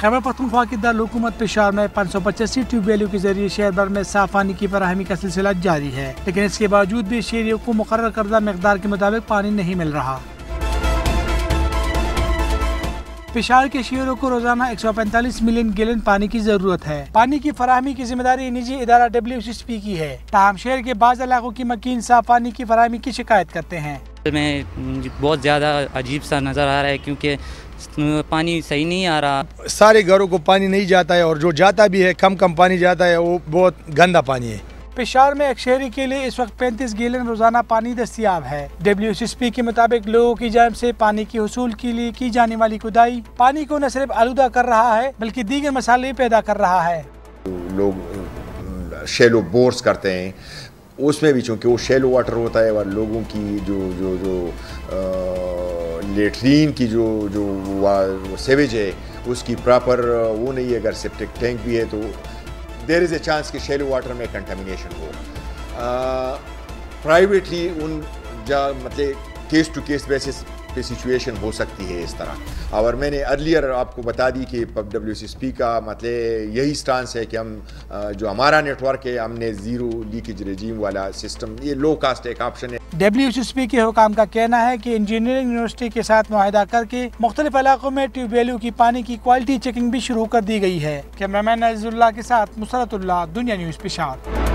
खैबर पख्तूनख्वा की दारुल-हुकूमत पेशावर में 585 ट्यूबवेलों के जरिए शहर भर में साफ पानी की फराहमी का सिलसिला जारी है, लेकिन इसके बावजूद भी शहरियों को मुकर्रर करदा मिकदार के मुताबिक पानी नहीं मिल रहा। पेशावर के शहरों को रोजाना 145 मिलियन गैलन पानी की जरूरत है। पानी की फराहमी की जिम्मेदारी निजी इदारा WCSP की है। ताहम शहर के बाज़ इलाकों की मकीन साफ पानी की फराहमी की शिकायत करते हैं। में बहुत ज़्यादा अजीब सा नज़र आ रहा है क्योंकि पानी सही नहीं आ रहा। सारे घरों को पानी नहीं जाता है और जो जाता भी है कम पानी जाता है, वो बहुत गंदा पानी है। पेशावर में एक शहरी के लिए इस वक्त 35 गैलन रोजाना पानी दस्तियाब है। WCSP के मुताबिक लोगों की जानिब से पानी के हुसूल के लिए की जाने वाली खुदाई पानी को न सिर्फ आलूदा कर रहा है बल्कि दीगर मसाले पैदा कर रहा है। लोग शैलो बोर्स करते हैं, उसमें भी चूँकि वो शैलो वाटर होता है और लोगों की जो लेट्रीन की जो सेवेज है उसकी प्रॉपर वो नहीं है। अगर सेप्टिक टैंक भी है तो देयर इज़ ए चांस कि शैलो वाटर में कंटामिनेशन हो। प्राइवेटली मतलब केस टू केस बेसिस पे सिचुएशन हो सकती है इस तरह। और मैंने अर्लियर आपको बता दी कि WCSP का मतलब यही स्टांस है कि हम जो हमारा नेटवर्क है हमने ज़ीरो लीकेज रेजिम वाला सिस्टम, ये लो कास्ट एक ऑप्शन है। WCSP के हुकाम का कहना है कि इंजीनियरिंग यूनिवर्सिटी के साथ मुआहदा करके मुख्तलिफ इलाकों में ट्यूबवेलों की पानी की क्वालिटी चेकिंग भी शुरू कर दी गई है। कैमरामैन अज़ीज़ुल्लाह के साथ मुसरतुल्लाह, दुनिया न्यूज़ पेशावर।